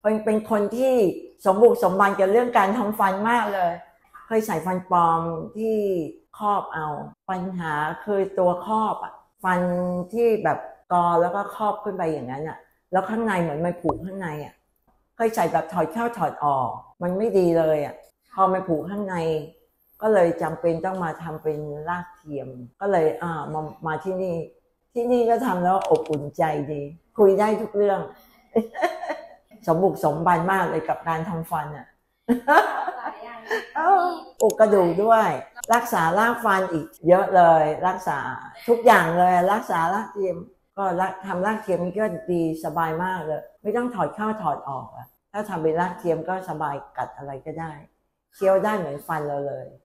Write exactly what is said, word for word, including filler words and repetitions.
เป็นเป็นคนที่สมบุกสมบันกับเรื่องการทำฟันมากเลยเคยใส่ฟันปลอมที่ครอบเอาปัญหาคือตัวครอบอ่ะฟันที่แบบกอแล้วก็ครอบขึ้นไปอย่างนั้นอ่ะแล้วข้างในเหมือนมันผุข้างในอ่ะเคยใส่แบบถอดเข้าถอดออกมันไม่ดีเลยอ่ะพอมันผุข้างในก็เลยจำเป็นต้องมาทำเป็นรากเทียมก็เลยอ่ามามาที่นี่ที่นี่ก็ทำแล้วอบอุ่นใจดีคุยได้ทุกเรื่อง สมบุกสมบันมากเลยกับการทำฟันอ่ะปลูกกระดูกด้วยรักษารากฟันอีกเยอะเลยรักษาทุกอย่างเลยรักษารากเทียมก็ทำรากเทียมนี่ก็ดีสบายมากเลยไม่ต้องถอดเข้าถอดออกอ่ะถ้าทำเป็นรากเทียมก็สบายกัดอะไรก็ได้เคี้ยวได้เหมือนฟันเราเลย